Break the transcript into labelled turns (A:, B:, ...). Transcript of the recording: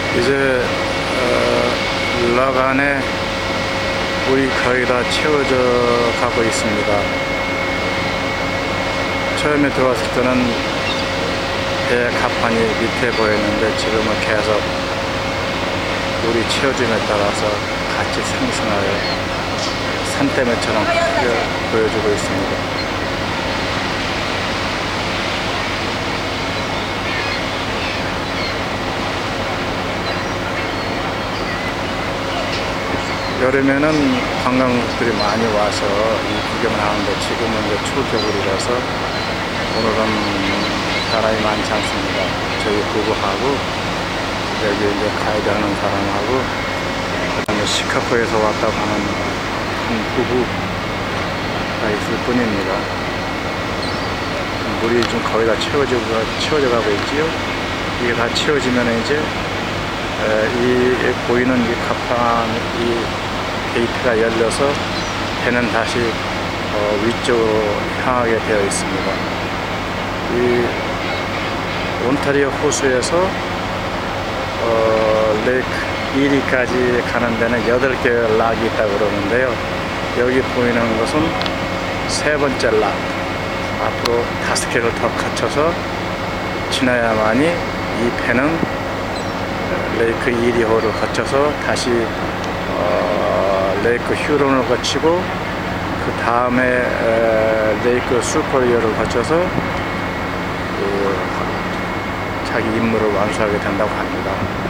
A: 이제 락 안에 물이 거의 다 채워져 가고 있습니다. 처음에 들어왔을 때는 배 갑판이 밑에 보였는데 지금은 계속 물이 채워짐에 따라서 같이 상승하여 산더미처럼 크게 보여주고 있습니다. 여름에는 관광객들이 많이 와서 이 구경을 하는데 지금은 이제 초겨울이라서 오늘은 사람이 많지 않습니다. 저희 부부하고 여기 이제 가이드 하는 사람하고 그다음에 시카고에서 왔다고 하는 한 부부가 있을 뿐입니다. 물이 좀 거의 다 채워져 가고 있지요. 이게 다 채워지면 이제 이 보이는 이 갑판 이 게이트가 열려서 배는 다시 위쪽으로 향하게 되어 있습니다. 이 온타리오 호수에서 레이크 이리까지 가는 데는 8개의 락이 있다고 그러는데요. 여기 보이는 것은 세 번째 락. 앞으로 5개를 더 거쳐서 지나야만이 이 배는 레이크 이리호를 거쳐서 다시 레이크 휴론을 거치고 그 다음에 레이크 수퍼리어를 거쳐서 자기 임무를 완수하게 된다고 합니다.